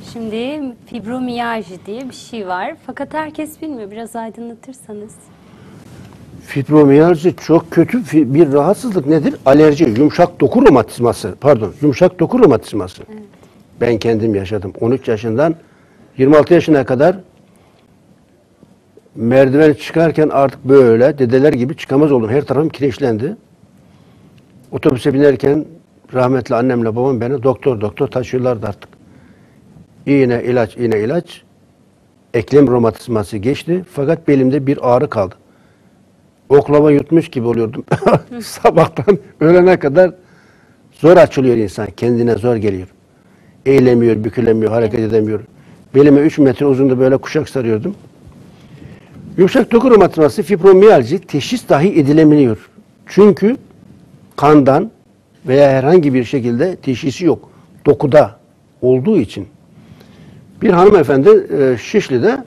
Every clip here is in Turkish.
Şimdi fibromiyalji diye bir şey var. Fakat herkes bilmiyor. Biraz aydınlatırsanız. Fibromiyalji çok kötü bir rahatsızlık. Nedir? Alerji, yumuşak doku romatizması. Pardon, yumuşak doku romatizması. Evet. Ben kendim yaşadım. 13 yaşından 26 yaşına kadar merdiven çıkarken artık böyle dedeler gibi çıkamaz oldum. Her tarafım kireçlendi. Otobüse binerken rahmetli annemle babam beni doktor taşıyorlardı artık. İğne, ilaç. Eklem romatizması geçti. Fakat belimde bir ağrı kaldı. Oklava yutmuş gibi oluyordum. Sabahtan öğlene kadar zor açılıyor insan. Kendine zor geliyor. Eğilemiyor, bükülemiyor, hareket edemiyor. Belime 3 metre uzunluğunda böyle kuşak sarıyordum. Yumuşak doku romatizması, fibromiyalji teşhis dahi edilemiyor. Çünkü kandan veya herhangi bir şekilde teşhisi yok. Dokuda olduğu için. Bir hanımefendi Şişli'de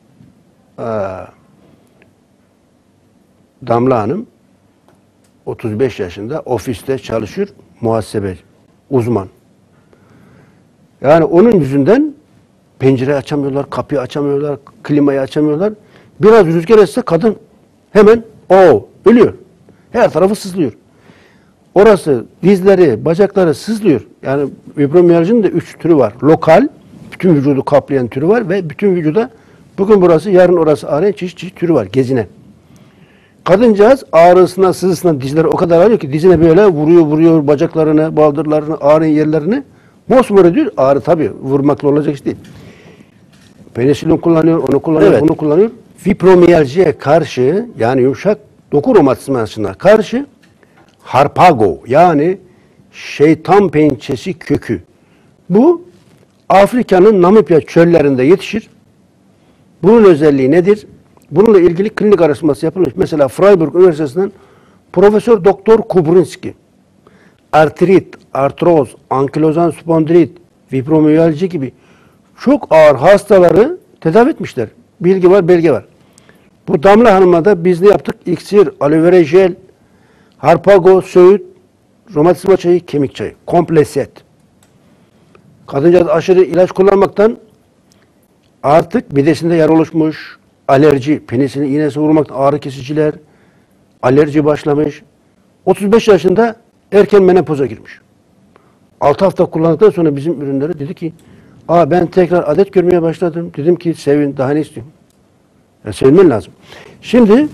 Damla Hanım 35 yaşında ofiste çalışıyor, muhasebe uzman. Yani onun yüzünden pencereyi açamıyorlar, kapıyı açamıyorlar, klimayı açamıyorlar. Biraz rüzgar esse kadın hemen ölüyor. Her tarafı sızlıyor. Orası, dizleri, bacakları sızlıyor. Yani fibromiyalcinin de 3 türü var. Lokal, bütün vücudu kaplayan türü var ve bütün vücuda bugün burası, yarın orası ağrıyan çeşit türü var, gezinen. Kadıncağız ağrısına, sızısına dizleri o kadar ağrıyor ki dizine böyle vuruyor bacaklarını, baldırlarını, ağrıyan yerlerini mosmor ediyor. Ağrı tabii vurmakla olacak iş değil. Penisilin kullanıyor, onu kullanıyor, bunu kullanıyor. Fibromiyaljiye karşı, yani yumuşak doku romatizmasına karşı Harpago, yani şeytan pençesi kökü. Bu Afrika'nın Namibya çöllerinde yetişir. Bunun özelliği nedir? Bununla ilgili klinik araştırması yapılmış. Mesela Freiburg Üniversitesi'nden Profesör Doktor Kubrinski artrit, artroz, ankilozan spondilit, fibromiyalji gibi çok ağır hastaları tedavi etmişler. Bilgi var, belge var. Bu Damla Hanım'a da biz ne yaptık? İksir, aloe vera jel, Harpago, söğüt, romatizma çayı, kemik çayı. Komple set. Kadıncağız aşırı ilaç kullanmaktan artık midesinde yara oluşmuş, alerji, penisilin iğnesi vurmaktan ağrı kesiciler, alerji başlamış. 35 yaşında erken menopoza girmiş. 6 hafta kullandıktan sonra bizim ürünleri dedi ki, ben tekrar adet görmeye başladım. Dedim ki sevin, daha ne istiyorum? Sevinmen lazım. Şimdi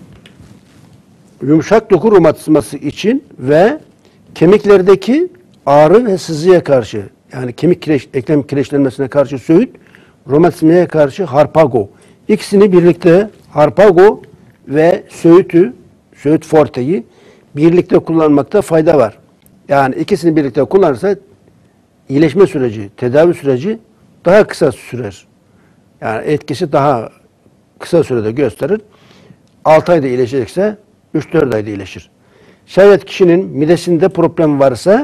yumuşak doku romatizması için ve kemiklerdeki ağrı ve sızıya karşı, yani eklem kireçlenmesine karşı söğüt, romatizmaya karşı Harpago. İkisini birlikte, Harpago ve söğüt forteyi birlikte kullanmakta fayda var. Yani ikisini birlikte kullanırsa iyileşme süreci, tedavi süreci daha kısa sürer. Yani etkisi daha kısa sürede gösterir. 6 ayda iyileşecekse 3-4 ayda iyileşir. Şayet kişinin midesinde problem varsa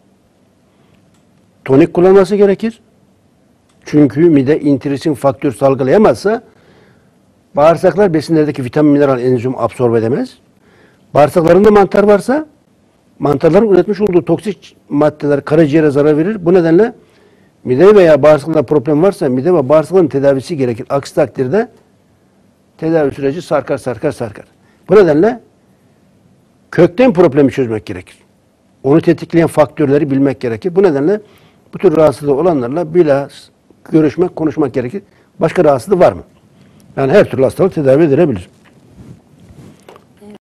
tonik kullanması gerekir. Çünkü mide intrisin faktör salgılayamazsa bağırsaklar besinlerdeki vitamin, mineral, enzim absorbe edemez. Bağırsaklarında mantar varsa mantarların üretmiş olduğu toksik maddeler karaciğere zarar verir. Bu nedenle mide veya bağırsaklarda problem varsa mide ve bağırsakların tedavisi gerekir. Aksi takdirde tedavi süreci sarkar. Bu nedenle kökten problemi çözmek gerekir. Onu tetikleyen faktörleri bilmek gerekir. Bu nedenle bu tür rahatsızlığı olanlarla biraz görüşmek, konuşmak gerekir. Başka rahatsızlığı var mı? Yani her türlü hastalık tedavi edilebilir.